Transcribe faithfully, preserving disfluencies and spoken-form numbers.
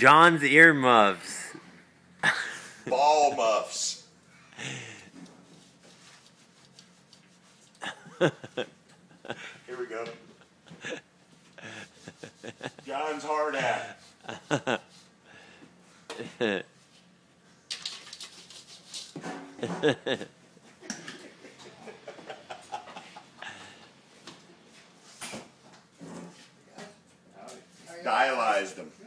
John's earmuffs. Ball muffs. Here we go. John's hard hat. Dialyzed them.